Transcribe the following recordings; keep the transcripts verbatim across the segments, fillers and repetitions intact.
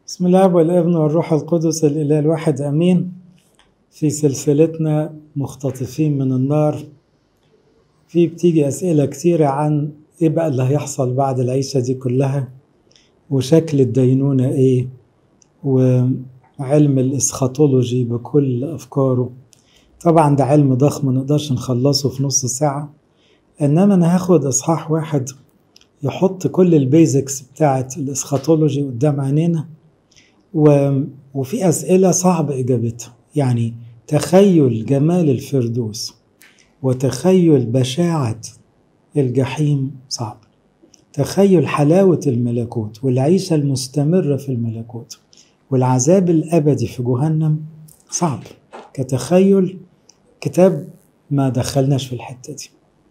بسم الله والابن والروح القدس الإله الواحد أمين. في سلسلتنا مختطفين من النار، في بتيجي أسئلة كتيرة عن إيه بقى اللي هيحصل بعد العيشة دي كلها، وشكل الدينونة إيه، وعلم الإسخاتولوجي بكل أفكاره. طبعا ده علم ضخم منقدرش نخلصه في نص ساعة، إنما أنا هاخد إصحاح واحد يحط كل البيزكس بتاعة الإسخاتولوجي قدام عينينا، و... وفي أسئلة صعب إجابتها. يعني تخيل جمال الفردوس وتخيل بشاعة الجحيم صعب، تخيل حلاوة الملكوت والعيشة المستمرة في الملكوت والعذاب الأبدي في جهنم صعب كتخيل. كتاب ما دخلناش في الحتة دي،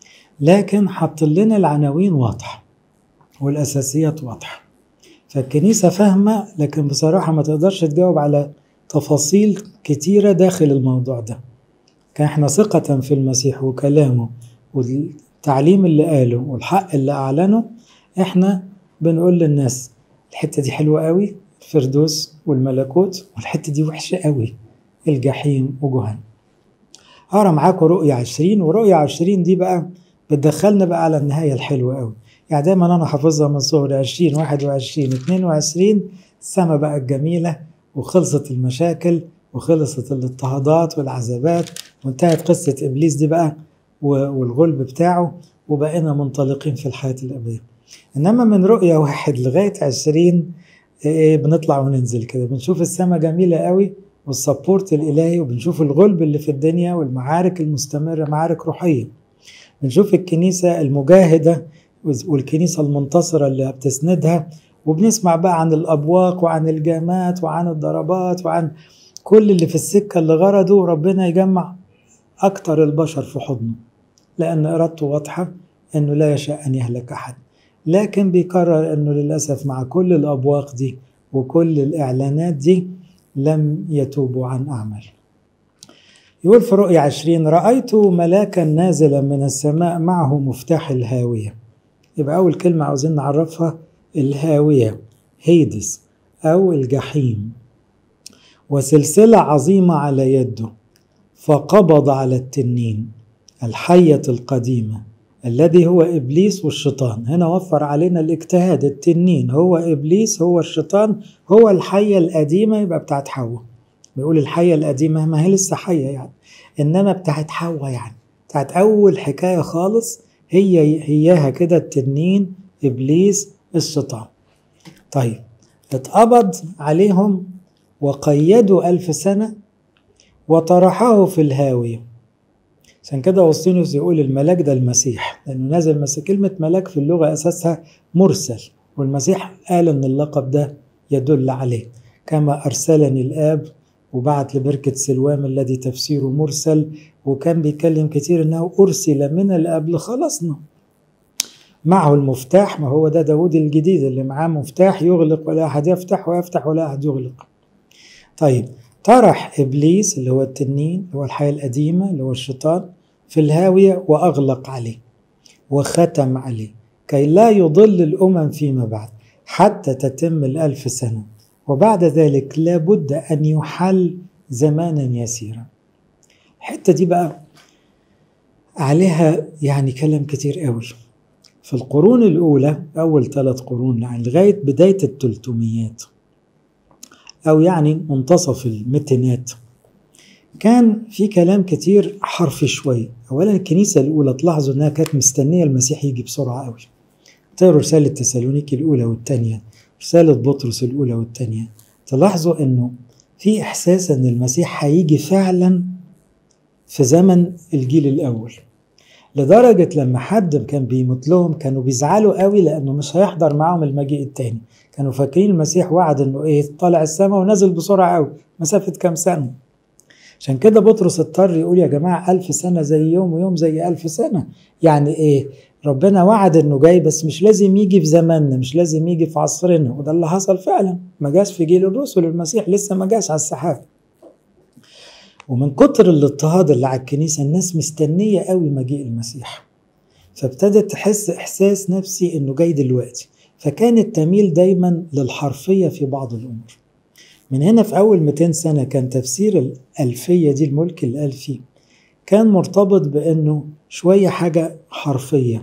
لكن حط لنا العناوين واضحة والأساسيات واضحة، فالكنيسة فاهمة، لكن بصراحة ما تقدرش تجاوب على تفاصيل كتيرة داخل الموضوع ده. كان احنا ثقة في المسيح وكلامه والتعليم اللي قاله والحق اللي أعلنه، احنا بنقول للناس الحتة دي حلوة قوي، الفردوس والملكوت، والحتة دي وحشة قوي، الجحيم وجهنم. هقرا معاكم رؤية عشرين، ورؤية عشرين دي بقى بتدخلنا بقى على النهاية الحلوة قوي. يعني دايما انا حافظها من صغري، عشرين واحد وعشرين اتنين وعشرين السما بقى الجميلة، وخلصت المشاكل وخلصت الاضطهادات والعذابات، وانتهت قصة ابليس دي بقى والغلب بتاعه، وبقينا منطلقين في الحياة الأبدية. انما من رؤية واحد لغاية عشرين ايه، بنطلع وننزل كده، بنشوف السما جميلة قوي والسبورت الالهي، وبنشوف الغلب اللي في الدنيا والمعارك المستمرة، معارك روحية. بنشوف الكنيسة المجاهدة والكنيسة المنتصرة اللي بتسندها، وبنسمع بقى عن الأبواق وعن الجامات وعن الضربات وعن كل اللي في السكة اللي غرضه ربنا يجمع أكتر البشر في حضنه، لأن إرادته واضحة أنه لا يشاء أن يهلك أحد، لكن بيقرر أنه للأسف مع كل الأبواق دي وكل الإعلانات دي لم يتوبوا عن أعمال. يقول في رؤيا عشرين: رأيت ملاكا نازلا من السماء معه مفتاح الهاوية. يبقى أول كلمة عاوزين نعرفها الهاوية، هيدس أو الجحيم، وسلسلة عظيمة على يده، فقبض على التنين الحية القديمة الذي هو إبليس والشيطان. هنا وفر علينا الاجتهاد، التنين هو إبليس هو الشيطان هو الحية القديمة، يبقى بتاعت حواء. بيقول الحية القديمة، ما هي لسه حية يعني، إنما بتاعت حواء يعني بتاعت أول حكاية خالص، هي هياها كده، التنين إبليس الشيطان. طيب اتقبض عليهم وقيدوا ألف سنة وطرحه في الهاوية. عشان كده أوسطينوس يقول الملاك ده المسيح، لأنه نازل مسيح. كلمة ملاك في اللغة أساسها مرسل، والمسيح قال أن اللقب ده يدل عليه، كما أرسلني الآب وبعت لبركة سلوام الذي تفسيره مرسل، وكان بيتكلم كتير أنه أرسل من الآب لخلصنا. معه المفتاح، ما هو ده داود الجديد اللي معاه مفتاح يغلق ولا أحد يفتح، ويفتح ولا أحد يغلق. طيب طرح إبليس اللي هو التنين اللي هو الحياة القديمة اللي هو الشيطان في الهاوية، وأغلق عليه وختم عليه كي لا يضل الأمم فيما بعد حتى تتم الألف سنة، وبعد ذلك لابد أن يحل زمانا يسيرا. الحتة دي بقى عليها يعني كلام كتير قوي. في القرون الأولى، أول ثلاث قرون يعني لغاية بداية التلتميات أو يعني منتصف المتينات، كان في كلام كتير حرفي شوي. أولا الكنيسة الأولى تلاحظوا أنها كانت مستنية المسيح يجي بسرعة قوي. تقروا رسالة تسالونيكي الأولى والثانية، رسالة بطرس الأولى والثانية، تلاحظوا أنه في إحساس أن المسيح هيجي فعلا في زمن الجيل الأول، لدرجة لما حد كان بيموت لهم كانوا بيزعلوا قوي لأنه مش هيحضر معهم المجيء التاني. كانوا فاكرين المسيح وعد أنه إيه، طالع السماء ونزل بسرعة قوي، مسافة كام سنة. عشان كده بطرس اضطر يقول يا جماعة ألف سنة زي يوم، ويوم زي ألف سنة. يعني إيه؟ ربنا وعد أنه جاي، بس مش لازم يجي في زماننا، مش لازم يجي في عصرنا، وده اللي حصل فعلا. ما جاش في جيل الرسل، المسيح لسه ما جاش على السحاب. ومن كتر الاضطهاد اللي على الكنيسة الناس مستنية قوي مجيء المسيح، فابتدت تحس إحساس نفسي أنه جاي دلوقتي، فكانت تميل دايما للحرفية في بعض الأمور. من هنا في أول مئتين سنة كان تفسير الألفية دي، الملك الألفي، كان مرتبط بأنه شوية حاجة حرفية،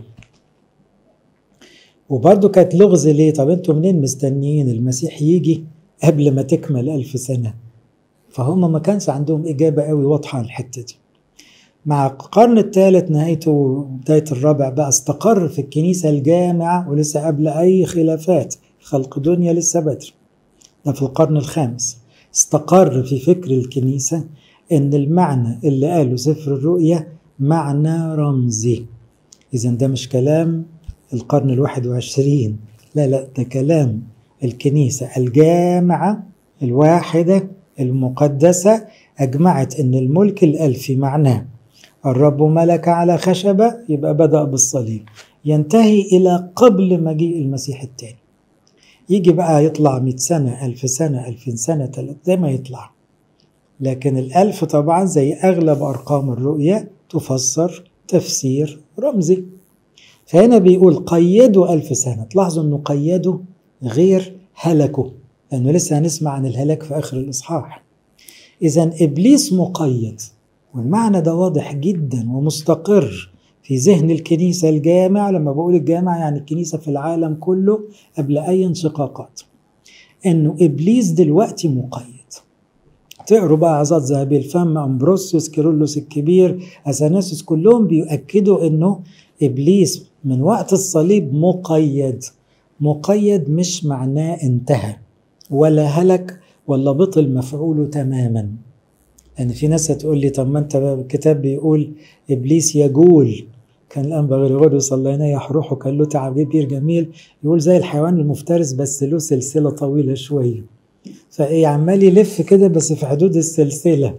وبرضه كانت لغز. ليه؟ طب انتوا منين مستنيين المسيح يجي قبل ما تكمل ألف سنة؟ فهم ما كانش عندهم إجابة قوي واضحة على الحتة دي. مع القرن الثالث نهايته وبداية الرابع بقى استقر في الكنيسة الجامعة، ولسه قبل أي خلافات، خلق دنيا لسه بدري، ده في القرن الخامس استقر في فكر الكنيسة إن المعنى اللي قاله سفر الرؤيا معنى رمزي. إذا ده مش كلام القرن الواحد وعشرين، لا لا، ده كلام الكنيسة الجامعة الواحدة المقدسة، أجمعت إن الملك الألفي معناه الرب ملك على خشبة، يبقى بدأ بالصليب، ينتهي إلى قبل مجيء المسيح الثاني. يجي بقى يطلع مئة سنة، ألف سنة، ألفين سنة، ثلاث، زي ما يطلع. لكن الألف طبعا زي أغلب أرقام الرؤية تفسر تفسير رمزي. فهنا بيقول قيدوا ألف سنة. تلاحظوا أنه قيدوا غير هلكوا، لأنه لسه هنسمع عن الهلاك في آخر الإصحاح. إذن إبليس مقيد، والمعنى ده واضح جدا ومستقر في ذهن الكنيسة الجامع. لما بقول الجامع يعني الكنيسة في العالم كله قبل أي انشقاقات، إنه إبليس دلوقتي مقيد. تقروا بقى عظات ذهبي الفم، أمبروسيوس، كيرلس الكبير، أثناسيوس، كلهم بيؤكدوا إنه إبليس من وقت الصليب مقيد. مقيد مش معناه انتهى ولا هلك ولا بطل مفعوله تماما. يعني في ناس هتقول لي طب ما انت الكتاب بيقول إبليس يجول. كان الأنبا غريغوريوس صلى الله يحرحه، كان له تعبير جميل، يقول زي الحيوان المفترس بس له سلسلة طويلة شوية، فإيه عمال يلف كده بس في حدود السلسلة.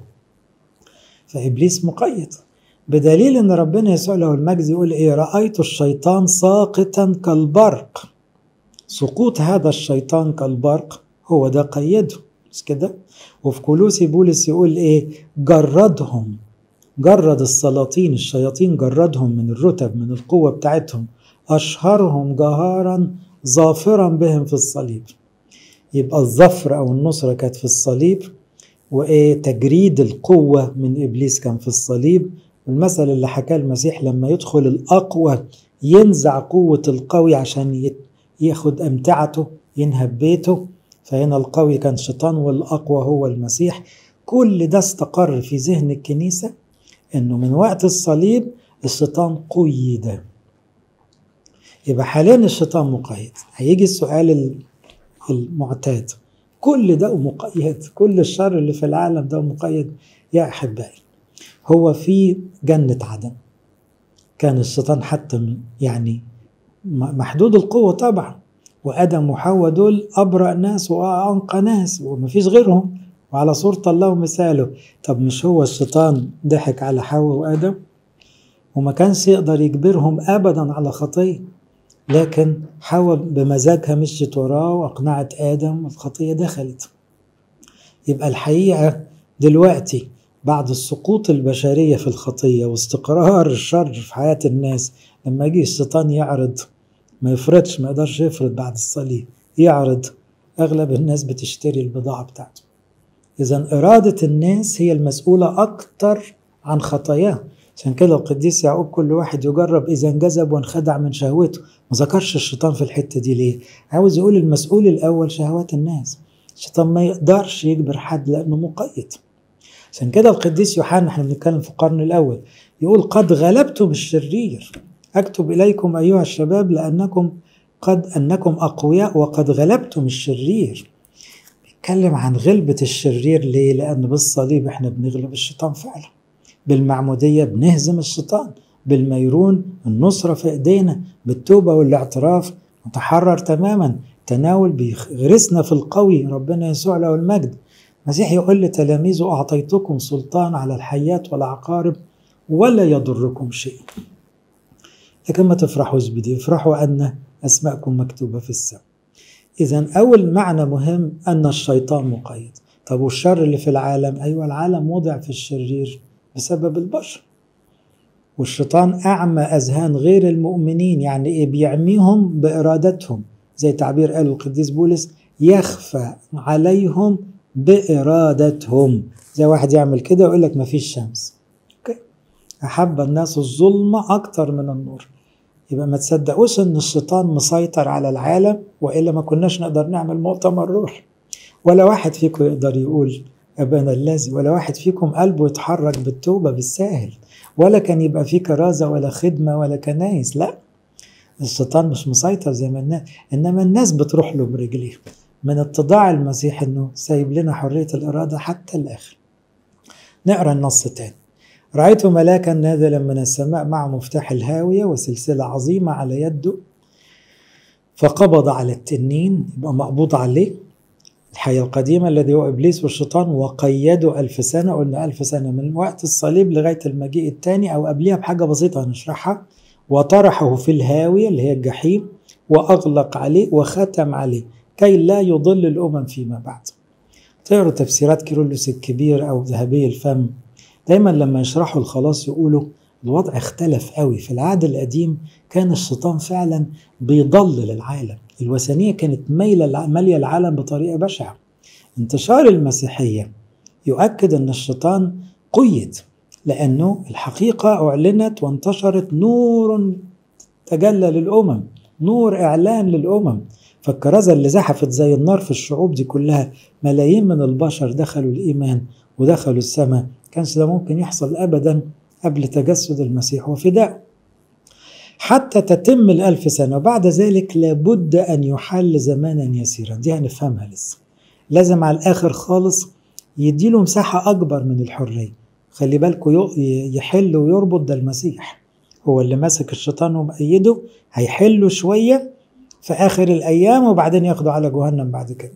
فإبليس مقيد، بدليل ان ربنا يسوع له المجد يقول ايه؟ رأيت الشيطان ساقطا كالبرق. سقوط هذا الشيطان كالبرق هو ده قيده، مش كده؟ وفي كولوسي بولس يقول ايه؟ جردهم، جرد السلاطين، الشياطين جردهم من الرتب، من القوة بتاعتهم، أشهرهم جهارا ظافرا بهم في الصليب. يبقى الظفر أو النصرة كانت في الصليب، وإيه تجريد القوة من إبليس كان في الصليب. المثل اللي حكاه المسيح لما يدخل الأقوى ينزع قوة القوي عشان ياخد أمتعته، ينهب بيته. فهنا القوي كان شيطان والأقوى هو المسيح. كل ده استقر في ذهن الكنيسة إنه من وقت الصليب الشيطان قيد. يبقى حاليا الشيطان مقيد. هيجي السؤال المعتاد، كل ده مقيد، كل الشر اللي في العالم ده مقيد؟ يا أحبائي، هو في جنة عدن كان الشيطان حتى يعني محدود القوة طبعا، وآدم وحواء دول أبرأ ناس وأنقى ناس ومفيش غيرهم، وعلى صورة الله ومثاله. طب مش هو الشيطان ضحك على حواء وآدم وما كانش يقدر يجبرهم أبدا على خطية، لكن حواء بمزاجها مشيت وراه وأقنعت آدم والخطية دخلت. يبقى الحقيقة دلوقتي بعد السقوط البشرية في الخطية واستقرار الشر في حياة الناس، لما يجي الشيطان يعرض، ما يفرضش، ما يقدرش يفرض بعد الصليب، يعرض، أغلب الناس بتشتري البضاعة بتاعته. إذن إرادة الناس هي المسؤولة أكتر عن خطاياه. عشان كده القديس يعقوب كل واحد يجرب إذا انجذب وانخدع من شهوته. ما ذكرش الشيطان في الحتة دي ليه؟ عاوز يقول المسؤول الأول شهوات الناس. الشيطان ما يقدرش يجبر حد لأنه مقيد. عشان كده القديس يوحنا، احنا بنتكلم في القرن الأول، يقول قد غلبتم الشرير، أكتب إليكم أيها الشباب لأنكم قد أنكم أقوياء وقد غلبتم الشرير. بيتكلم عن غلبة الشرير ليه؟ لأن بالصليب احنا بنغلب الشيطان فعلا، بالمعمودية بنهزم الشيطان، بالميرون النصرة في ايدينا، بالتوبة والاعتراف نتحرر تماما، تناول بيغرسنا في القوي ربنا يسوع له المجد. المسيح يقول لتلاميذه أعطيتكم سلطان على الحيات والعقارب ولا يضركم شيء. لكن ما تفرحوش بدي، افرحوا أن أسماءكم مكتوبة في السماء. إذن أول معنى مهم أن الشيطان مقيد. طب والشر اللي في العالم؟ أيوة العالم وضع في الشرير بسبب البشر، والشيطان أعمى أذهان غير المؤمنين. يعني إيه؟ بيعميهم بإرادتهم، زي تعبير قاله القديس بولس، يخفى عليهم بإرادتهم. زي واحد يعمل كده ويقول لك مفيش شمس. أوكي. أحب الناس الظلمة أكتر من النور. يبقى ما تصدقوش إن الشيطان مسيطر على العالم، وإلا ما كناش نقدر نعمل مؤتمر روح. ولا واحد فيكم يقدر يقول أبانا الذي، ولا واحد فيكم قلبه يتحرك بالتوبة بالساهل، ولا كان يبقى فيه كرازة ولا خدمة ولا كنايس. لا، الشيطان مش مسيطر زي ما الناس، إنما الناس بتروح له برجليه. من اتضاع المسيح إنه سايب لنا حرية الإرادة حتى الآخر. نقرأ النص تاني. رأيت ملاكا نازلا من السماء مع مفتاح الهاوية وسلسلة عظيمة على يده، فقبض على التنين، يبقى مقبوض عليه، الحياة القديمة الذي هو إبليس والشيطان، وقيده ألف سنة. قلنا ألف سنة من وقت الصليب لغاية المجيء الثاني، أو قبلها بحاجة بسيطة هنشرحها. وطرحه في الهاوية اللي هي الجحيم، وأغلق عليه وختم عليه كي لا يضل الأمم فيما بعد. تقروا تفسيرات كيرلس الكبير أو ذهبي الفم، دايما لما يشرحوا الخلاص يقولوا الوضع اختلف قوي. في العهد القديم كان الشيطان فعلا بيضلل العالم، الوثنية كانت مالية العالم بطريقة بشعة. انتشار المسيحية يؤكد أن الشيطان قيد، لأنه الحقيقة أعلنت وانتشرت، نور تجلى للأمم، نور إعلان للأمم. فالكرازة اللي زحفت زي النار في الشعوب دي كلها، ملايين من البشر دخلوا الإيمان ودخلوا السماء، كانش ده ممكن يحصل أبدا قبل تجسد المسيح وفدائه. حتى تتم الألف سنة، وبعد ذلك لابد أن يحل زمانا يسيرا. دي هنفهمها لسه. لازم على الآخر خالص يديله مساحة أكبر من الحرية. خلي بالكوا يحل ويربط، ده المسيح هو اللي ماسك الشيطان ومأيده، هيحله شوية في آخر الأيام وبعدين ياخده على جهنم بعد كده.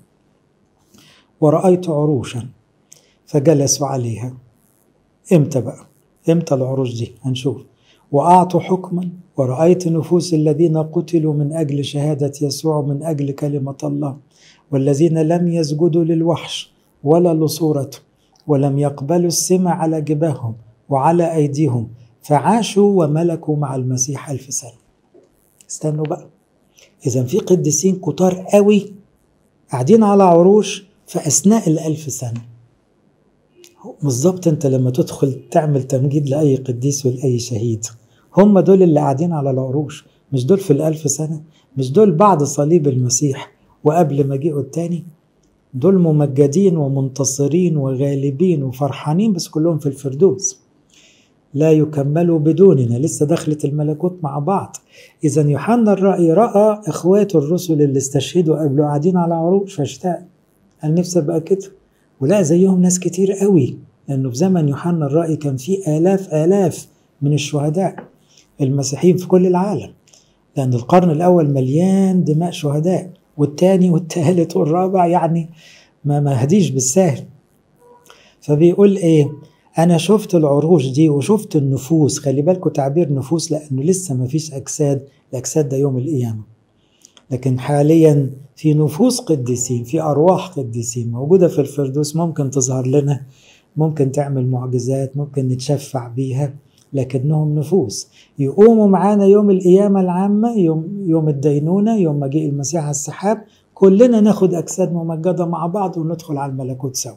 ورأيت عروشا فجلسوا عليها. امتى بقى؟ امتى العروش دي؟ هنشوف. وأعطوا حكما، ورأيت نفوس الذين قتلوا من أجل شهادة يسوع من أجل كلمة الله، والذين لم يسجدوا للوحش ولا لصورته، ولم يقبلوا السمع على جباههم وعلى أيديهم، فعاشوا وملكوا مع المسيح ألف سنة. استنوا بقى، إذا في قديسين كتار قوي قاعدين على عروش في أثناء الألف سنة. بالظبط انت لما تدخل تعمل تمجيد لأي قديس ولأي شهيد، هم دول اللي قاعدين على العروش، مش دول في الألف سنة، مش دول بعد صليب المسيح وقبل مجيئه التاني. دول ممجدين ومنتصرين وغالبين وفرحانين، بس كلهم في الفردوس، لا يكملوا بدوننا، لسه دخلت الملكوت مع بعض. إذا يوحنا الرأي رأى إخواته الرسل اللي استشهدوا قبله قاعدين على عروش، فاشتاق قال نفسي أبقى كده، ولا زيهم ناس كتير قوي، لأنه في زمن يوحنا الرأي كان في آلاف آلاف من الشهداء المسيحيين في كل العالم، لأن القرن الأول مليان دماء شهداء، والتاني والتالت والرابع يعني ما مهديش بالسهل. فبيقول إيه؟ أنا شفت العروش دي وشفت النفوس. خلي بالكوا تعبير نفوس، لأنه لسه ما فيش أجساد، الأجساد ده يوم القيامة، لكن حاليا في نفوس قديسين، في أرواح قديسين موجودة في الفردوس، ممكن تظهر لنا، ممكن تعمل معجزات، ممكن نتشفع بيها، لكنهم نفوس يقوموا معانا يوم القيامة العامة، يوم, يوم الدينونة، يوم مجيء المسيح على السحاب، كلنا ناخد أجساد ممجدة مع بعض وندخل على الملكوت سوا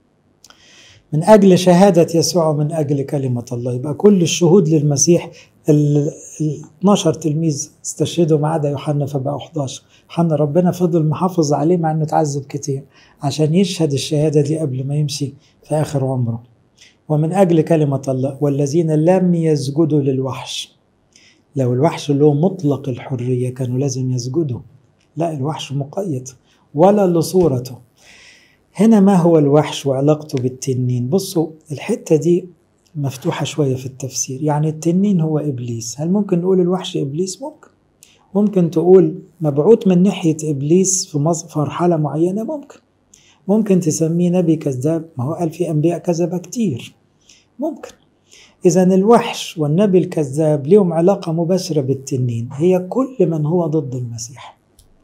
من أجل شهادة يسوع ومن أجل كلمة الله. يبقى كل الشهود للمسيح، ال اثناشر تلميذ استشهدوا ما عدا يوحنا فبقى أحد عشر. يوحنا ربنا فضل محافظ عليه مع أنه اتعذب كتير عشان يشهد الشهادة دي قبل ما يمشي في آخر عمره. ومن أجل كلمة الله، والذين لم يسجدوا للوحش. لو الوحش اللي هو مطلق الحرية كانوا لازم يسجدوا، لا الوحش مقيد. ولا لصورته. هنا ما هو الوحش وعلاقته بالتنين؟ بصوا الحتة دي مفتوحة شوية في التفسير. يعني التنين هو إبليس، هل ممكن نقول الوحش إبليس؟ ممكن. ممكن تقول مبعوث من ناحية إبليس في مرحلة معينة، ممكن. ممكن تسميه نبي كذاب، ما هو قال في أنبياء كذبة كتير، ممكن. إذا الوحش والنبي الكذاب لهم علاقة مباشرة بالتنين، هي كل من هو ضد المسيح،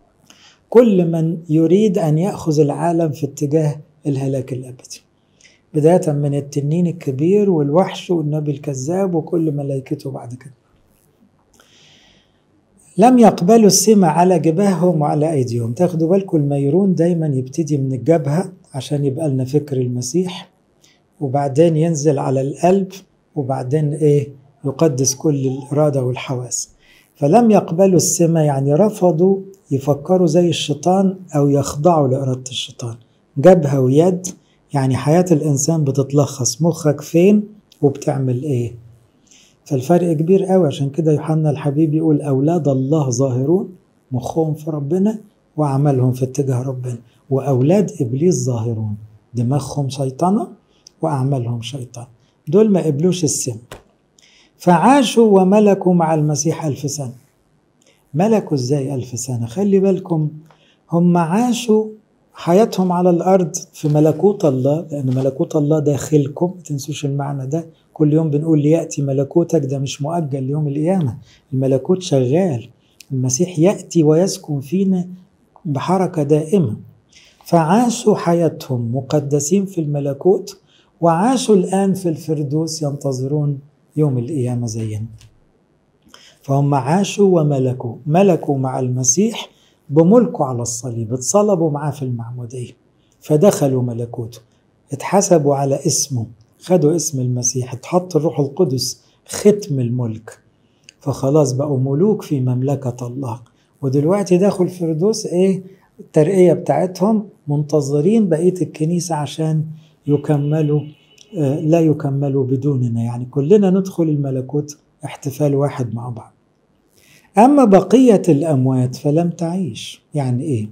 كل من يريد أن يأخذ العالم في اتجاه الهلاك الأبدي، بداية من التنين الكبير والوحش والنبي الكذاب وكل ملائكته بعد كده. لم يقبلوا السمع على جباههم وعلى أيديهم. تاخدوا بالكم الميرون دايما يبتدي من الجبهة عشان يبقى لنا فكر المسيح، وبعدين ينزل على القلب، وبعدين ايه يقدس كل الإرادة والحواس. فلم يقبلوا السمة، يعني رفضوا يفكروا زي الشيطان أو يخضعوا لإرادة الشيطان. جبهة ويد، يعني حياة الإنسان بتتلخص مخك فين وبتعمل إيه. فالفرق كبير قوي. عشان كده يوحنا الحبيب يقول أولاد الله ظاهرون، مخهم في ربنا وعملهم في اتجاه ربنا، وأولاد إبليس ظاهرون، دماغهم شيطانة وأعمالهم شيطان. دول ما قبلوش السم، فعاشوا وملكوا مع المسيح ألف سنة. ملكوا ازاي ألف سنة؟ خلي بالكم، هم عاشوا حياتهم على الأرض في ملكوت الله، لأن ملكوت الله داخلكم، ما تنسوش المعنى ده. كل يوم بنقول ليأتي ملكوتك، ده مش مؤجل ليوم القيامة، الملكوت شغال، المسيح يأتي ويسكن فينا بحركة دائمة. فعاشوا حياتهم مقدسين في الملكوت، وعاشوا الآن في الفردوس ينتظرون يوم القيامة زينا. فهم عاشوا وملكوا، ملكوا مع المسيح بملكه على الصليب، اتصلبوا معاه في المعمودية فدخلوا ملكوته، اتحسبوا على اسمه، خدوا اسم المسيح، اتحط الروح القدس ختم الملك، فخلاص بقوا ملوك في مملكة الله. ودلوقتي داخل الفردوس ايه الترقية بتاعتهم، منتظرين بقية الكنيسة عشان يكملوا، آه لا يكملوا بدوننا، يعني كلنا ندخل الملكوت احتفال واحد مع بعض. أما بقية الأموات فلم تعيش. يعني إيه؟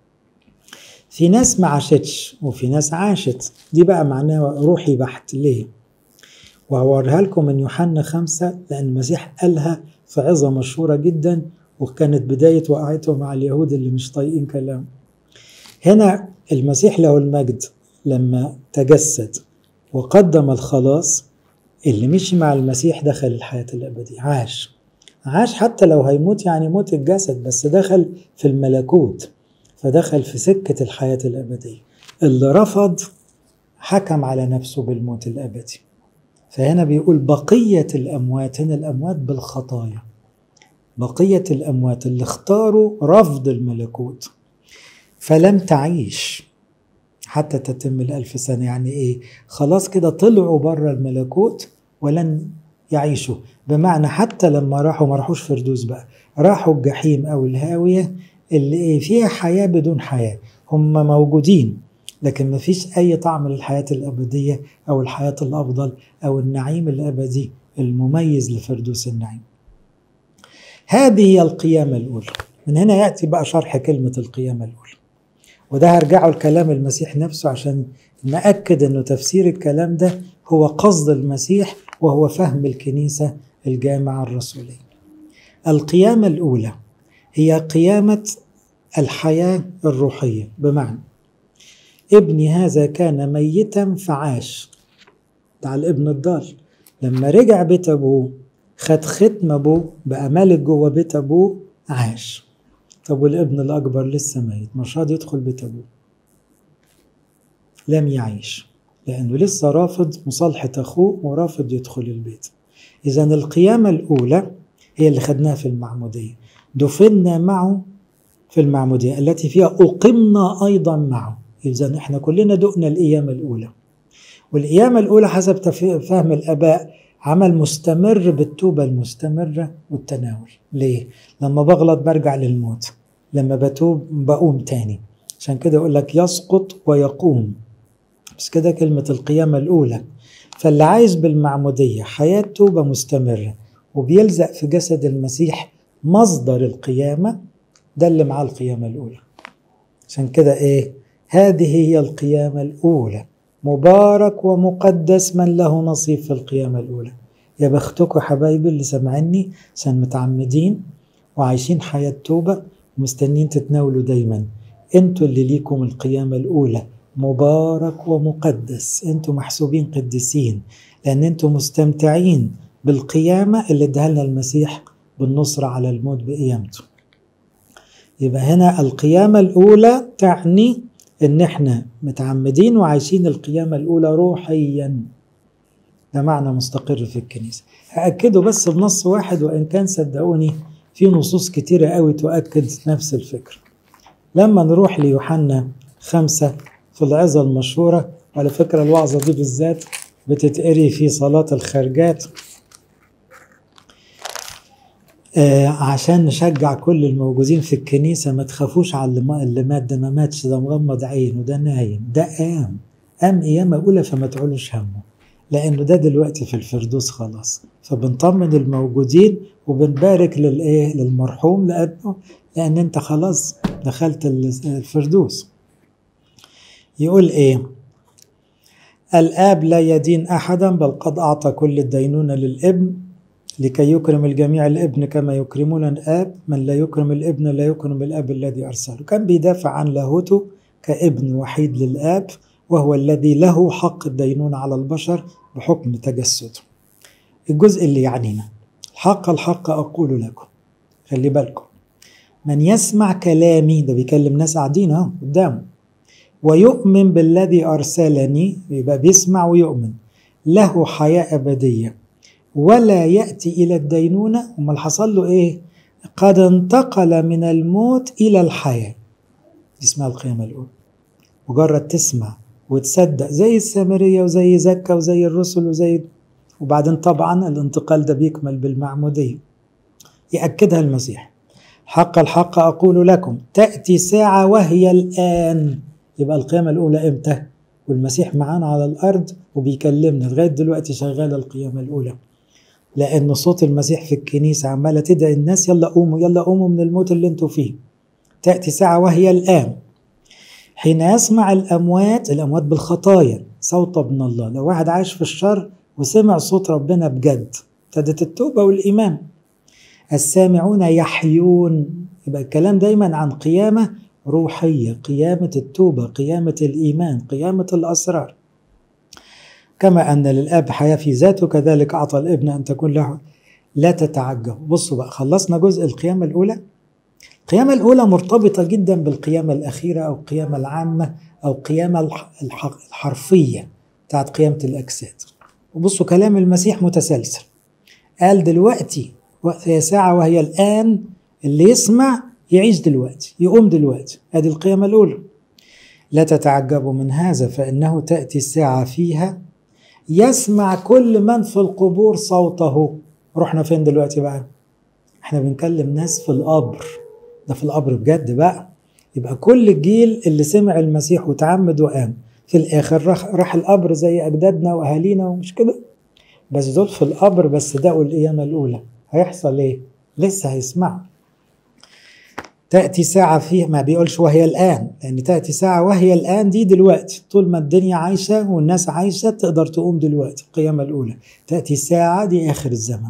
في ناس ما عاشتش وفي ناس عاشت، دي بقى معناها روحي بحت. ليه؟ وهوريها لكم من يوحنا خمسة، لأن المسيح قالها في عظة مشهورة جدا، وكانت بداية وقعته مع اليهود اللي مش طايقين كلام. هنا المسيح له المجد لما تجسد وقدم الخلاص، اللي مشي مع المسيح دخل الحياة الأبدية، عاش عاش حتى لو هيموت، يعني موت الجسد، بس دخل في الملكوت، فدخل في سكة الحياة الأبدية. اللي رفض حكم على نفسه بالموت الأبدي. فهنا بيقول بقية الأموات، هنا الأموات بالخطايا، بقية الأموات اللي اختاروا رفض الملكوت فلم تعيش حتى تتم الألف سنة. يعني إيه؟ خلاص كده طلعوا بره الملكوت ولن يعيشوا. بمعنى حتى لما راحوا ما راحوش فردوس بقى، راحوا الجحيم أو الهاوية اللي فيها حياة بدون حياة. هم موجودين لكن ما فيش أي طعم للحياة الأبدية أو الحياة الأفضل أو النعيم الأبدي المميز لفردوس النعيم. هذه هي القيامة الأولى. من هنا يأتي بقى شرح كلمة القيامة الأولى، وده هرجعه الكلام المسيح نفسه عشان نأكد أنه تفسير الكلام ده هو قصد المسيح وهو فهم الكنيسة الجامعة الرسولية. القيامة الأولى هي قيامة الحياة الروحية، بمعنى ابني هذا كان ميتا فعاش، ده على الابن الضال، لما رجع بيت أبوه خد ختم أبوه بقى ملك جوه بيت أبوه، عاش. طب والابن الأكبر لسه ميت، مش راضي يدخل بيت أبوه، لم يعيش لأنه لسه رافض مصالحة أخوه ورافض يدخل البيت. إذن القيامة الأولى هي اللي خدناها في المعمودية، دفننا معه في المعمودية التي فيها أقمنا أيضا معه. إذن إحنا كلنا دقنا القيامة الأولى، والقيامة الأولى حسب فهم الآباء عمل مستمر بالتوبة المستمرة والتناول. ليه؟ لما بغلط برجع للموت، لما بتوب بقوم تاني. عشان كده يقول لك يسقط ويقوم، بس كده كلمة القيامة الأولى. فاللي عايز بالمعمودية حياة توبة مستمرة وبيلزق في جسد المسيح مصدر القيامة، ده اللي معاه القيامة الأولى. عشان كده إيه؟ هذه هي القيامة الأولى، مبارك ومقدس من له نصيب في القيامة الأولى. يا بختكم حبايبي اللي سمعني عشان متعمدين وعايشين حياة توبة ومستنين تتناولوا دايما، انتوا اللي ليكم القيامة الأولى، مبارك ومقدس، انتوا محسوبين قديسين لأن انتوا مستمتعين بالقيامة اللي ادها لنا المسيح بالنصرة على الموت بقيامته. يبقى هنا القيامة الأولى تعني ان احنا متعمدين وعايشين القيامة الأولى روحيا، ده معنى مستقر في الكنيسة. هأكده بس بنص واحد، وإن كان صدقوني في نصوص كتيرة قوي تؤكد نفس الفكرة. لما نروح ليوحنا خمسة في العظة المشهورة. على فكرة الوعظة دي بالذات بتتقري في صلاة الخارجات آه عشان نشجع كل الموجودين في الكنيسة، ما تخافوش على اللي مات، ده ما ماتش، ده مغمض عينه، ده نايم، ده قام قام قيامة أولى، فما تعولوش همه، لأنه ده دلوقتي في الفردوس خلاص. فبنطمن الموجودين وبنبارك للإيه للمرحوم، لأنه لأن أنت خلاص دخلت الفردوس. يقول إيه؟ الآب لا يدين أحدا، بل قد أعطى كل الدينونة للابن لكي يكرم الجميع الابن كما يكرمون الآب. من لا يكرم الابن لا يكرم الآب الذي أرسله. كان بيدافع عن لاهوته كابن وحيد للآب، وهو الذي له حق الدينونة على البشر بحكم تجسده. الجزء اللي يعنينا: الحق الحق أقول لكم، خلي بالكم، من يسمع كلامي، ده بيكلم ناس قاعدين اهو قدامه، ويؤمن بالذي أرسلني، يبقى بيسمع ويؤمن، له حياة أبدية ولا يأتي إلى الدينونة. وما حصل له إيه؟ قد انتقل من الموت إلى الحياة. دي اسمها القيامة الأولى. مجرد تسمع وتصدق زي السامرية وزي زكا وزي الرسل وزي، وبعدين طبعا الانتقال ده بيكمل بالمعمودية. يأكدها المسيح: حق الحق أقول لكم تأتي ساعة وهي الآن. يبقى القيامة الأولى إمتى؟ والمسيح معانا على الأرض وبيكلمنا لغاية دلوقتي، شغالة القيامة الأولى، لأن صوت المسيح في الكنيسة عمالة تدعي الناس: يلا قوموا، يلا قوموا من الموت اللي انتوا فيه. تأتي ساعة وهي الآن حين يسمع الأموات، الأموات بالخطايا، صوت ابن الله. لو واحد عايش في الشر وسمع صوت ربنا بجد، ابتدت التوبة والإيمان. السامعون يحيون. يبقى الكلام دايما عن قيامة روحية، قيامة التوبة، قيامة الإيمان، قيامة الأسرار. كما أن للآب حياة في ذاته كذلك أعطى الابن أن تكون له. لا تتعجب. بصوا بقى، خلصنا جزء القيامة الأولى. القيامة الأولى مرتبطة جدا بالقيامة الأخيرة أو القيامة العامة أو القيامة الحرفية بتاعت قيامة الأجساد. وبصوا كلام المسيح متسلسل. قال دلوقتي هي ساعة وهي الآن، اللي يسمع يعيش دلوقتي، يقوم دلوقتي. هذه القيامة الأولى. لا تتعجبوا من هذا، فإنه تأتي الساعة فيها يسمع كل من في القبور صوته. رحنا فين دلوقتي بقى؟ احنا بنكلم ناس في القبر، ده في القبر بجد بقى. يبقى كل الجيل اللي سمع المسيح وتعمد وقام في الآخر راح, راح القبر زي أجدادنا وأهالينا، ومش كده بس، دول في القبر بس دقوا القيامة الأولى. هيحصل ايه؟ لسه هيسمعوا. تأتي ساعة فيه، ما بيقولش وهي الآن، لأن تأتي ساعة وهي الآن دي دلوقتي، طول ما الدنيا عايشة والناس عايشة تقدر تقوم دلوقتي. القيامة الأولى. تأتي ساعة دي آخر الزمن.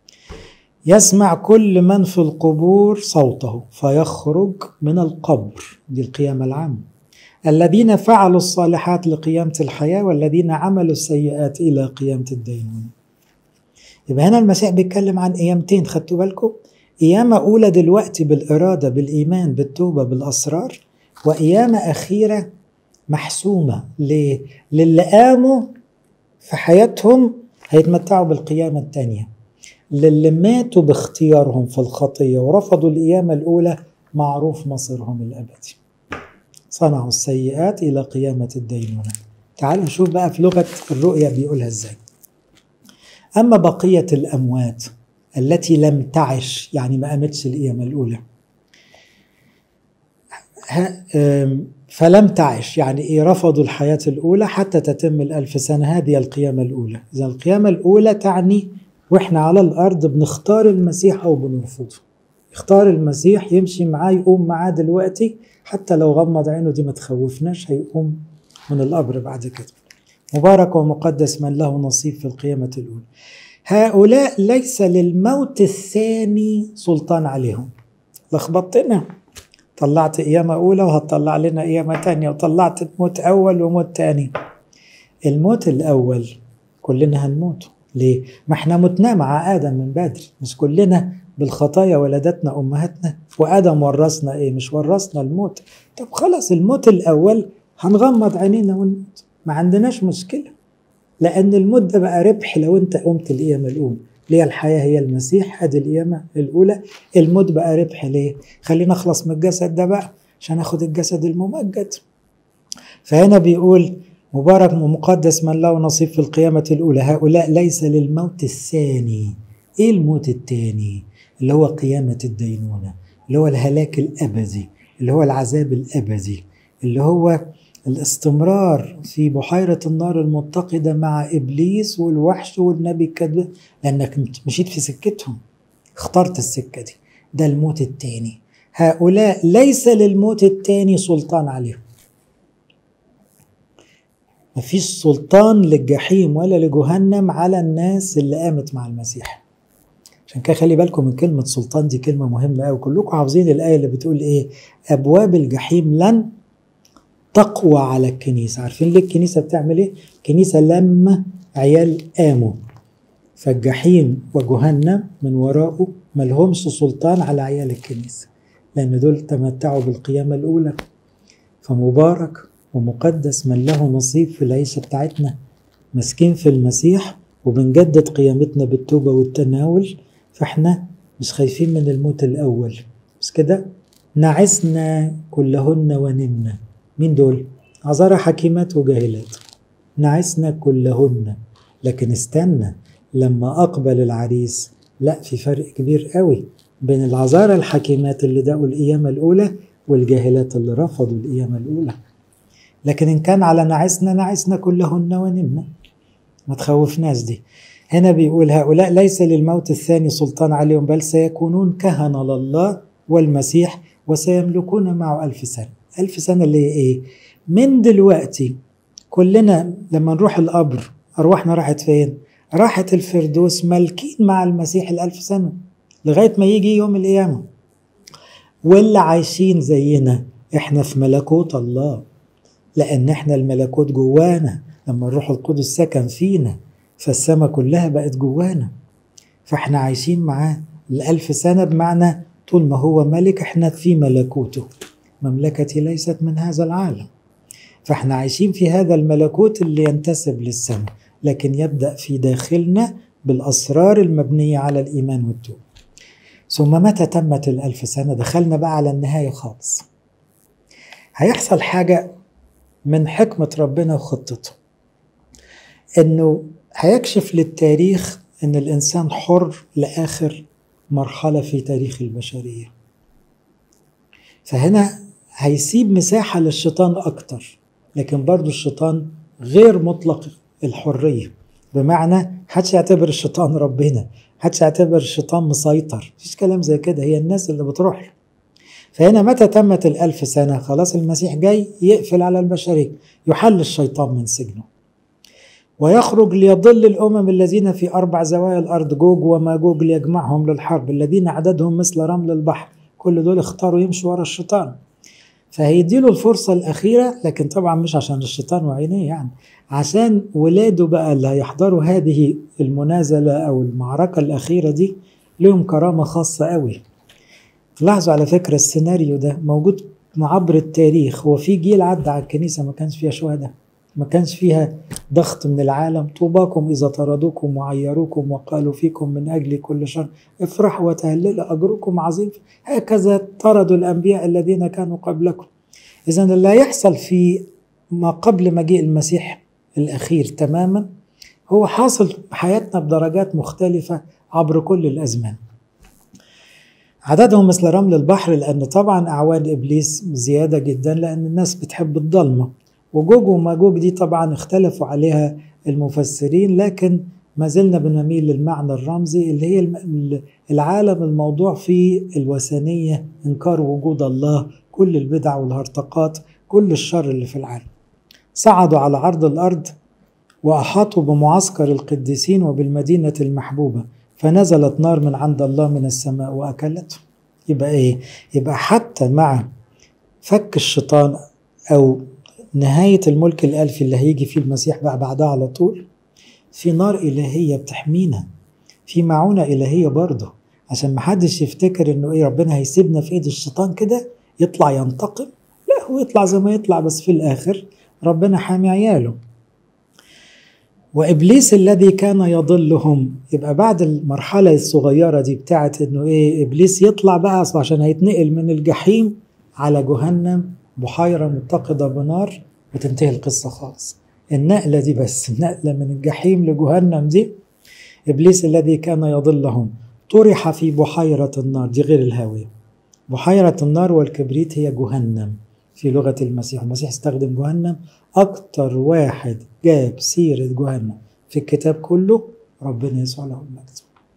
يسمع كل من في القبور صوته فيخرج من القبر. دي القيامة العامة. الذين فعلوا الصالحات لقيامة الحياة، والذين عملوا السيئات إلى قيامة الدينونة. يبقى هنا المسيح بيتكلم عن قيامتين، خدتوا بالكم؟ قيامة أولى دلوقتي بالإرادة، بالإيمان، بالتوبة، بالأسرار، وقيامة أخيرة محسومة ليه؟ للي قاموا في حياتهم هيتمتعوا بالقيامة التانية. للي ماتوا باختيارهم في الخطية ورفضوا القيامة الأولى معروف مصيرهم الأبدي. صنعوا السيئات إلى قيامة الدينونة. تعالوا نشوف بقى في لغة الرؤيا بيقولها إزاي. أما بقية الأموات التي لم تعش، يعني ما قامتش القيامة الأولى، فلم تعش يعني إيه؟ رفضوا الحياة الأولى حتى تتم الألف سنة. هذه القيامة الأولى. إذا القيامة الأولى تعني وإحنا على الأرض بنختار المسيح أو بنرفضه. اختار المسيح يمشي معاه، يقوم معاه دلوقتي، حتى لو غمض عينه دي ما تخوفناش، هيقوم من القبر بعد كده. مبارك ومقدس من له نصيب في القيامة الأولى. هؤلاء ليس للموت الثاني سلطان عليهم. لخبطتنا، طلعت قيامة أولى وهتطلع لنا قيامة تانية، وطلعت موت أول وموت تاني. الموت الأول كلنا هنموت. ليه؟ ما احنا متنا مع آدم من بدري، مش كلنا بالخطايا ولدتنا أمهاتنا، وآدم ورثنا إيه؟ مش ورثنا الموت. طب خلاص الموت الأول هنغمض عينينا ونموت، ما عندناش مشكلة، لأن الموت ده بقى ربح لو أنت قمت القيامة الأولى. ليه؟ الحياة هي المسيح، هذه القيامة الأولى. الموت بقى ربح ليه؟ خلينا نخلص من الجسد ده بقى عشان ناخد الجسد الممجد. فهنا بيقول مبارك ومقدس من له نصيب في القيامة الأولى، هؤلاء ليس للموت الثاني. إيه الموت الثاني؟ اللي هو قيامة الدينونة، اللي هو الهلاك الأبدي، اللي هو العذاب الأبدي، اللي هو الاستمرار في بحيرة النار المتقدة مع إبليس والوحش والنبي الكذاب، لأنك مشيت في سكتهم، اخترت السكة دي. ده الموت الثاني. هؤلاء ليس للموت الثاني سلطان عليهم. مفيش سلطان للجحيم ولا لجهنم على الناس اللي قامت مع المسيح. عشان كده خلي بالكم من كلمة سلطان، دي كلمة مهمة قوي. كلكم حافظين الآية اللي بتقول إيه؟ أبواب الجحيم لن تقوى على الكنيسة. عارفين ليه الكنيسة بتعمل إيه؟ الكنيسة لما عيال قاموا، فالجحيم وجهنم من وراءه ملهمش سلطان على عيال الكنيسة، لأن دول تمتعوا بالقيامة الأولى. فمبارك ومقدس من له نصيب في العيشة بتاعتنا، مسكين في المسيح وبنجدد قيامتنا بالتوبة والتناول، فاحنا مش خايفين من الموت الأول. بس كده نعسنا كلهن ونمنا. مين دول؟ عذارى حكيمات وجاهلات. نعسنا كلهن. لكن استنى، لما أقبل العريس لا، في فرق كبير قوي بين العذارى الحكيمات اللي دقوا القيامة الأولى والجاهلات اللي رفضوا القيامة الأولى. لكن إن كان على نعسنا، نعسنا كلهن ونمنا، ما تخوفناش دي. هنا بيقول هؤلاء ليس للموت الثاني سلطان عليهم، بل سيكونون كهنة لله والمسيح وسيملكون معه ألف سنة. ألف سنة اللي هي إيه؟ من دلوقتي كلنا لما نروح القبر أرواحنا راحت فين؟ راحت الفردوس، مالكين مع المسيح الألف سنة لغاية ما يجي يوم القيامة. واللي عايشين زينا احنا في ملكوت الله، لأن احنا الملكوت جوانا لما الروح القدس سكن فينا، فالسماء كلها بقت جوانا، فاحنا عايشين معاه الألف سنة. بمعنى طول ما هو ملك احنا في ملكوته. مملكتي ليست من هذا العالم، فاحنا عايشين في هذا الملكوت اللي ينتسب للسماء، لكن يبدأ في داخلنا بالأسرار المبنية على الإيمان والتوبة. ثم متى تمت الألف سنة؟ دخلنا بقى على النهاية خالص. هيحصل حاجة من حكمة ربنا وخطته، انه هيكشف للتاريخ ان الانسان حر لاخر مرحلة في تاريخ البشرية. فهنا هيسيب مساحة للشيطان اكتر، لكن برضو الشيطان غير مطلق الحرية، بمعنى حدش يعتبر الشيطان ربنا، حدش يعتبر الشيطان مسيطر، مفيش كلام زي كده، هي الناس اللي بتروح له. فهنا متى تمت الألف سنة؟ خلاص المسيح جاي يقفل على البشرية، يحل الشيطان من سجنه ويخرج ليضل الأمم الذين في أربع زوايا الأرض، جوج وماجوج، ليجمعهم للحرب، الذين عددهم مثل رمل البحر. كل دول اختاروا يمشوا ورا الشيطان، فهيديله الفرصة الأخيرة، لكن طبعا مش عشان الشيطان وعينيه، يعني عشان ولاده بقى اللي هيحضروا هذه المنازلة أو المعركة الأخيرة دي لهم كرامة خاصة قوي. لاحظوا على فكرة السيناريو ده موجود عبر التاريخ. هو في جيل عدى على الكنيسة ما كانش فيها شهداء، ما كانش فيها ضغط من العالم. طوباكم إذا طردوكم وعيروكم وقالوا فيكم من أجل كل شر افرحوا وتهللوا أجركم عظيم، هكذا طردوا الأنبياء الذين كانوا قبلكم. إذا اللي هيحصل في ما قبل مجيء المسيح الأخير تماما هو حاصل حياتنا بدرجات مختلفة عبر كل الأزمان. عددهم مثل رمل البحر، لأن طبعا أعوان إبليس زيادة جدا، لأن الناس بتحب الضلمة. وجوج وماجوج دي طبعا اختلفوا عليها المفسرين، لكن ما زلنا بنميل للمعنى الرمزي اللي هي العالم الموضوع فيه الوثنية، إنكار وجود الله، كل البدع والهرطقات، كل الشر اللي في العالم. صعدوا على عرض الأرض وأحاطوا بمعسكر القديسين وبالمدينة المحبوبة، فنزلت نار من عند الله من السماء وأكلته. يبقى إيه؟ يبقى حتى مع فك الشيطان أو نهاية الملك الألفي اللي هيجي فيه المسيح بقى بعدها على طول، في نار إلهية بتحمينا، في معونة إلهية برضه، عشان محدش يفتكر إنه إيه ربنا هيسيبنا في إيد الشيطان كده يطلع ينتقم. لا، هو يطلع زي ما يطلع، بس في الآخر ربنا حامي عياله. وإبليس الذي كان يضلهم، يبقى بعد المرحلة الصغيرة دي بتاعت إنه إيه إبليس يطلع بقى عشان هيتنقل من الجحيم على جهنم، بحيرة متقدة بنار، وتنتهي القصة خالص. النقلة دي بس، النقلة من الجحيم لجهنم دي، إبليس الذي كان يضلهم طرح في بحيرة النار، دي غير الهاوية. بحيرة النار والكبريت هي جهنم في لغة المسيح. المسيح استخدم جهنم، أكتر واحد جاب سيرة جهنم في الكتاب كله ربنا يسوع له المجد.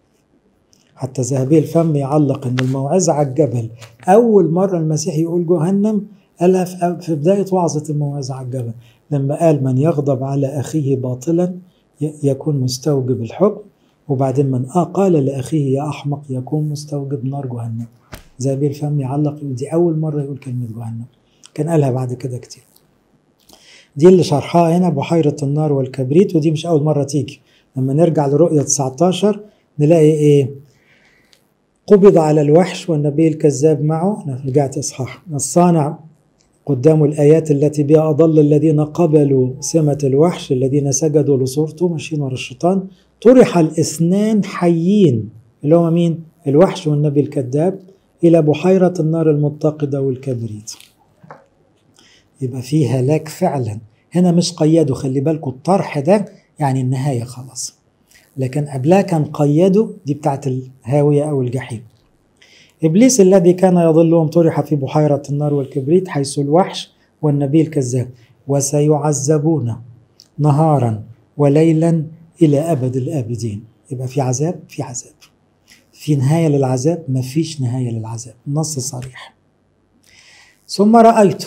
حتى ذهبي الفم يعلق أن الموعظة على الجبل أول مرة المسيح يقول جهنم قالها في بداية وعظة الموعظة على الجبل، لما قال من يغضب على أخيه باطلا يكون مستوجب الحكم، وبعدين من آه قال لأخيه يا أحمق يكون مستوجب نار جهنم. ذهبي الفم يعلق يقول دي أول مرة يقول كلمة جهنم، كان قالها بعد كده كتير. دي اللي شرحها هنا بحيرة النار والكبريت، ودي مش أول مرة تيجي. لما نرجع لرؤية تسعتاشر نلاقي إيه؟ قبض على الوحش والنبي الكذاب معه. أنا رجعت إصحاح. الصانع قدام الآيات التي بها أضل الذين قبلوا سمة الوحش الذين سجدوا لصورته ماشيين ورا الشيطان. طرح الاثنان حيين اللي هو مين؟ الوحش والنبي الكذاب إلى بحيرة النار المتقدة والكبريت. يبقى فيه هلاك فعلا. هنا مش قيدوا، خلي بالكم الطرح ده يعني النهاية خلاص، لكن قبلها كان قيدوا، دي بتاعت الهاوية أو الجحيم. إبليس الذي كان يضلهم طرح في بحيرة النار والكبريت حيث الوحش والنبي الكذاب وسيعذبون نهارا وليلا إلى أبد الآبدين. يبقى في عذاب، في عذاب، في نهاية للعذاب، ما فيش نهاية للعذاب، نص صريح. ثم رأيت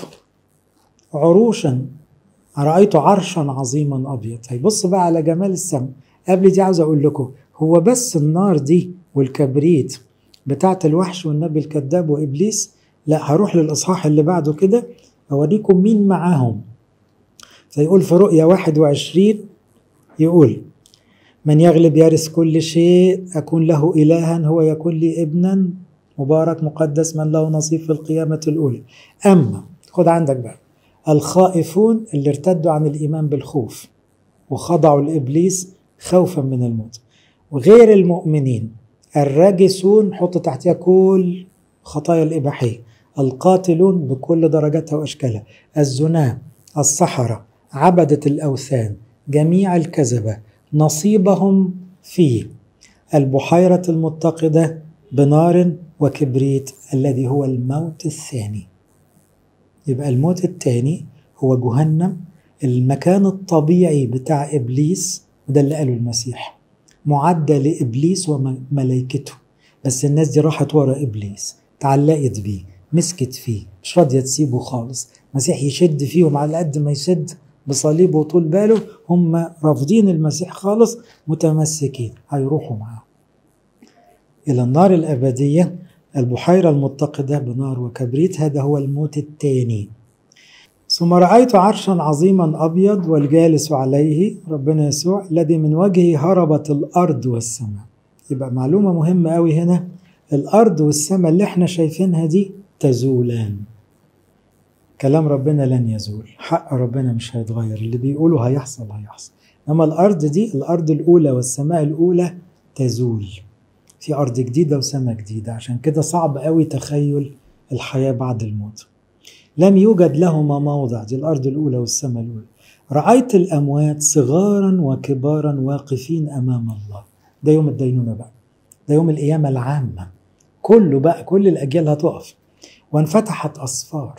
عروشا، رأيت عرشا عظيما أبيض. هيبص بقى على جمال السماء. قبل دي عاوز أقول لكم، هو بس النار دي والكبريت بتاعت الوحش والنبي الكذاب وإبليس؟ لا، هروح للإصحاح اللي بعده كده أوريكم مين معاهم. فيقول في رؤية واحد وعشرين يقول من يغلب يرث كل شيء، أكون له إلها هو يكون لي ابنا مبارك مقدس من له نصيب في القيامة الأولى. أما خد عندك بقى الخائفون اللي ارتدوا عن الإيمان بالخوف وخضعوا لإبليس خوفا من الموت، وغير المؤمنين الراجسون، حط تحتها كل خطايا الإباحية، القاتلون بكل درجاتها وأشكالها، الزنا، السحرة، عبدة الأوثان، جميع الكذبة، نصيبهم في البحيرة المتقدة بنار وكبريت الذي هو الموت الثاني. يبقى الموت الثاني هو جهنم، المكان الطبيعي بتاع إبليس، وده اللي قاله المسيح، معدة لإبليس وملائكته. بس الناس دي راحت ورا إبليس، تعلقت بيه، مسكت فيه، مش راضية تسيبه خالص. المسيح يشد فيهم على قد ما يشد بصليبه وطول باله، هم رافضين المسيح خالص، متمسكين، هيروحوا معاه إلى النار الأبدية، البحيرة المتقدة بنار وكبريت. هذا هو الموت الثاني. ثم رأيت عرشا عظيما أبيض والجالس عليه ربنا يسوع الذي من وجهه هربت الأرض والسماء. يبقى معلومة مهمة قوي هنا، الأرض والسماء اللي احنا شايفينها دي تزولان. كلام ربنا لن يزول، حق ربنا مش هيتغير، اللي بيقوله هيحصل هيحصل. أما الأرض دي، الأرض الأولى والسماء الأولى تزول، في أرض جديدة وسماء جديدة. عشان كده صعب قوي تخيل الحياة بعد الموت. لم يوجد لهما موضع، دي الأرض الأولى والسماء الأولى. رأيت الأموات صغارا وكبارا واقفين أمام الله. ده يوم الدينونة بقى، ده يوم القيامة العامة، كله بقى، كل الأجيال هتقف. وانفتحت أصفار.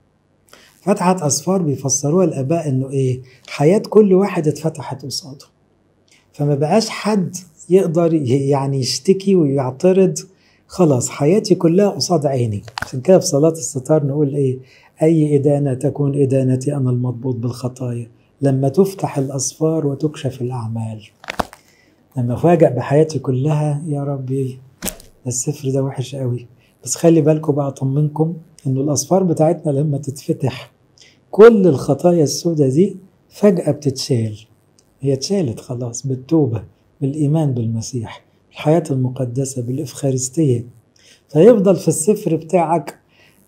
فتحت أصفار بيفسروها الآباء إنه إيه؟ حياة كل واحد اتفتحت قصاده، فما بقاش حد يقدر يعني يشتكي ويعترض، خلاص حياتي كلها قصاد عيني. عشان كده في صلاة الستار نقول إيه؟ أي إدانة تكون إدانتي أنا المضبوط بالخطايا لما تفتح الأصفار وتكشف الأعمال. لما فاجأ بحياتي كلها، يا ربي السفر ده وحش قوي. بس خلي بالكم بقى، أطمنكم إنه الأصفار بتاعتنا لما تتفتح كل الخطايا السوداء دي فجأة بتتشال. هي اتشالت خلاص بالتوبة، بالإيمان بالمسيح، الحياة المقدسة، بالإفخارستية. فيفضل في السفر بتاعك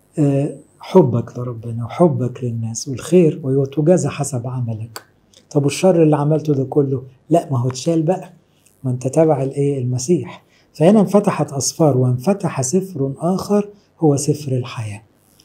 حبك لربنا وحبك للناس والخير، وتجازى حسب عملك. طب والشر اللي عملته ده كله؟ لا، ما هو اتشال بقى، ما انت تبع الايه؟ المسيح. فهنا انفتحت أصفار وانفتح سفر آخر هو سفر الحياة.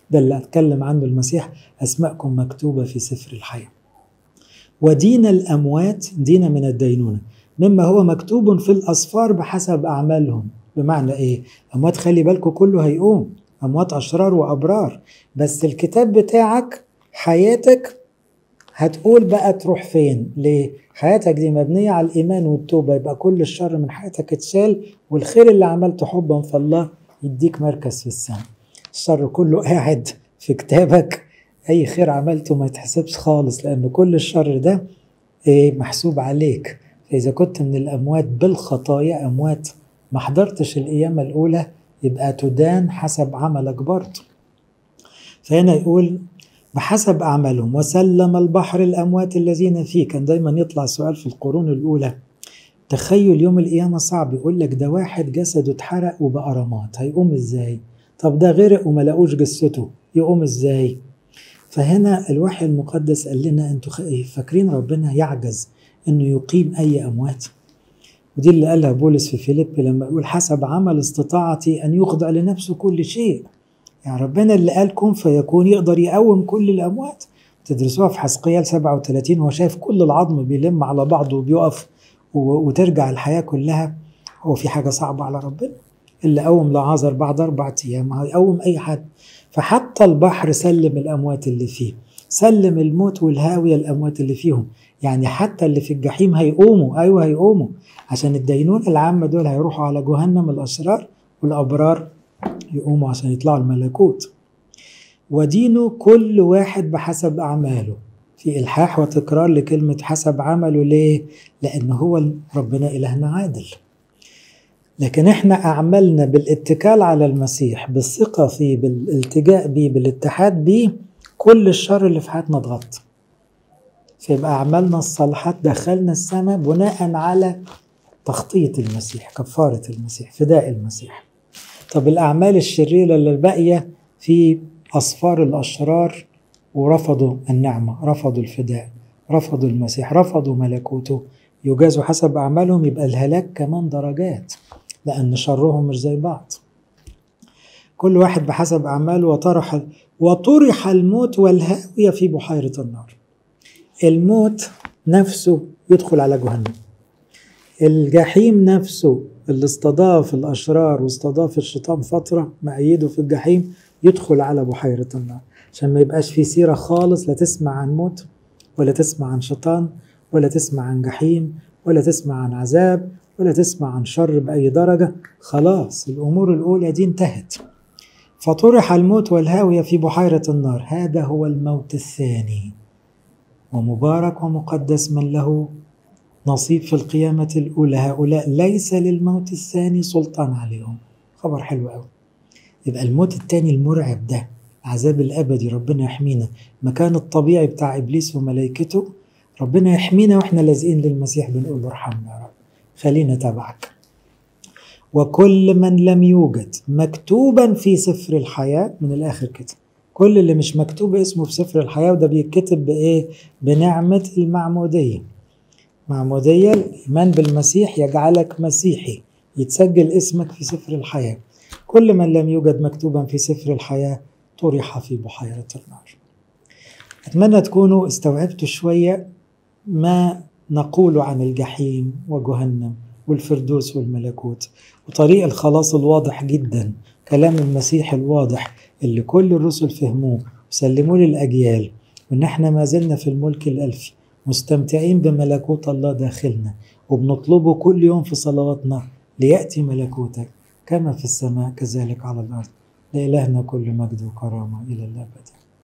ده اللي أتكلم عنه المسيح، أسماءكم مكتوبة في سفر الحياة. ودين الأموات، دين من الدينونة، مما هو مكتوب في الأسفار بحسب أعمالهم. بمعنى إيه؟ أموات خلي بالكم كله هيقوم، أموات أشرار وأبرار، بس الكتاب بتاعك حياتك هتقول بقى تروح فين. ليه؟ حياتك دي مبنية على الإيمان والتوبة، يبقى كل الشر من حياتك اتشال، والخير اللي عملته حبا في الله يديك مركز في السماء. الشر كله قاعد في كتابك، أي خير عملته ما يتحسبش خالص، لأن كل الشر ده إيه محسوب عليك. فإذا كنت من الأموات بالخطايا أموات ما حضرتش القيامة الأولى، يبقى تدان حسب عملك برضه. فهنا يقول بحسب أعمالهم، وسلم البحر الأموات الذين فيه. كان دايما يطلع سؤال في القرون الأولى، تخيل يوم القيامة صعب، يقول لك ده واحد جسده اتحرق وبقى رماد، هيقوم ازاي؟ طب ده غرق وما لقوش جثته، يقوم ازاي؟ فهنا الوحي المقدس قال لنا انتوا فاكرين ربنا يعجز انه يقيم اي اموات؟ ودي اللي قالها بولس في فيليب لما يقول حسب عمل استطاعتي ان يخضع لنفسه كل شيء. يعني ربنا اللي قال كن فيكون يقدر يقوم كل الاموات. تدرسوها في حزقيال سبعة وثلاثين، هو شايف كل العظم بيلم على بعضه وبيقف وترجع الحياة كلها. هو في حاجة صعبة على ربنا؟ اللي قوم لعازر بعد أربعة أيام هيقوم أي حد. فحتى البحر سلم الأموات اللي فيه، سلم الموت والهاوية الأموات اللي فيهم. يعني حتى اللي في الجحيم هيقوموا، أيوة هيقوموا، عشان الدينون العامة دول هيروحوا على جهنم الأشرار، والأبرار يقوموا عشان يطلعوا الملكوت. ودينه كل واحد بحسب أعماله. في إلحاح وتكرار لكلمة حسب عمله. ليه؟ لأن هو ربنا إلهنا عادل، لكن احنا أعملنا بالاتكال على المسيح، بالثقة فيه، بالالتجاء بيه، بالاتحاد بيه، كل الشر اللي في حياتنا اتغطى. فيبقى أعمالنا الصالحات دخلنا السماء بناء على تغطية المسيح، كفارة المسيح، فداء المسيح. طب الأعمال الشريرة اللي الباقية في أصفار الأشرار، ورفضوا النعمة، رفضوا الفداء، رفضوا المسيح، رفضوا ملكوته، يجازوا حسب أعمالهم. يبقى الهلاك كمان درجات، لأن شرهم مش زي بعض، كل واحد بحسب أعماله. وطرح وطرح الموت والهاوية في بحيرة النار. الموت نفسه يدخل على جهنم، الجحيم نفسه اللي استضاف الأشرار واستضاف الشيطان فترة مأيده في الجحيم يدخل على بحيرة النار، عشان ما يبقاش في سيرة خالص، لا تسمع عن موت ولا تسمع عن شيطان ولا تسمع عن جحيم ولا تسمع عن عذاب ولا تسمع عن شر بأي درجة. خلاص الأمور الأولى دي انتهت. فطرح الموت والهاوية في بحيرة النار. هذا هو الموت الثاني، ومبارك ومقدس من له نصيب في القيامة الأولى. هؤلاء ليس للموت الثاني سلطان عليهم. خبر حلو قوي. يبقى الموت الثاني المرعب ده، عذاب الأبدي، ربنا يحمينا، مكان الطبيعي بتاع إبليس وملائكته، ربنا يحمينا وإحنا لازقين للمسيح بنقول ارحمنا يا رب، خلينا تبعك. وكل من لم يوجد مكتوبا في سفر الحياة، من الآخر كده، كل اللي مش مكتوب اسمه في سفر الحياة، وده بيتكتب بإيه؟ بنعمة المعمودية. معمودية الإيمان بالمسيح يجعلك مسيحي، يتسجل اسمك في سفر الحياة. كل من لم يوجد مكتوبا في سفر الحياة طرح في بحيرة النار. أتمنى تكونوا استوعبتوا شوية ما نقول عن الجحيم وجهنم والفردوس والملكوت، وطريق الخلاص الواضح جدا، كلام المسيح الواضح اللي كل الرسل فهموه وسلموه للأجيال، وإن احنا ما زلنا في الملك الألفي مستمتعين بملكوت الله داخلنا، وبنطلبه كل يوم في صلواتنا، ليأتي ملكوتك كما في السماء كذلك على الأرض. لإلهنا كل مجد وكرامة إلى الأبد.